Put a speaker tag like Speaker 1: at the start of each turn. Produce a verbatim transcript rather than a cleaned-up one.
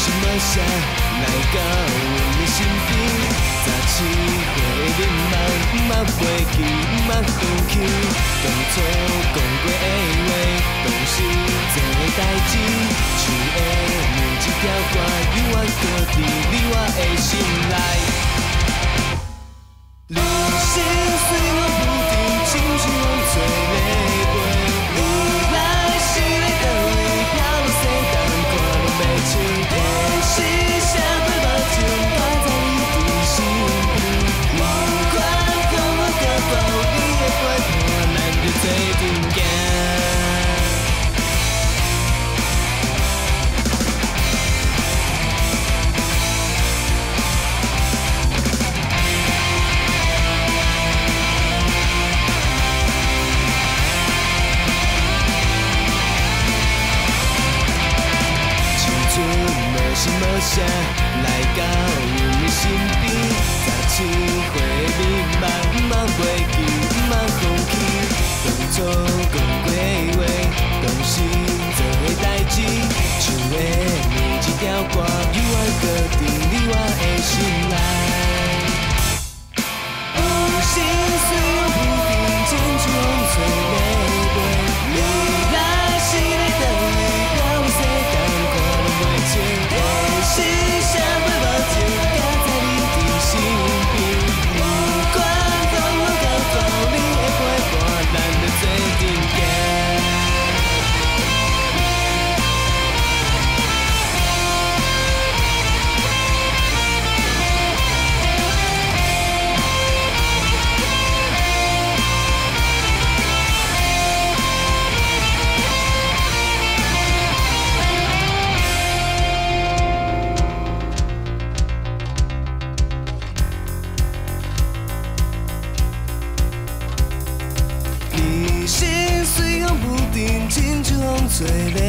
Speaker 1: 心无啥来到阮的身边。早起花的面貌，莫袂记，莫放弃。当初讲过的话，当时做的代志，唱的每一条歌，永远搁伫你我的心内。人生随风不定，亲像风吹咧飞，未来是要倒位，飘落西东，看拢袂清。的是谁会目睭，摆在你的身边。不管风雨甲风，你的陪伴，咱就做阵行。无心无啥来到阮的身边，早起花面目，莫袂记，莫放弃。当初讲过的话，当时做的代志，唱的每一条歌，永远搁伫你我的心内。有心随风不定，亲像风吹咧飞，未来是要倒位，飘落西东，看拢袂清。是谁会目睭，行在你的身边？不管风雨甲风，你的陪伴，咱就做阵行。人生随风不定，亲像风吹咧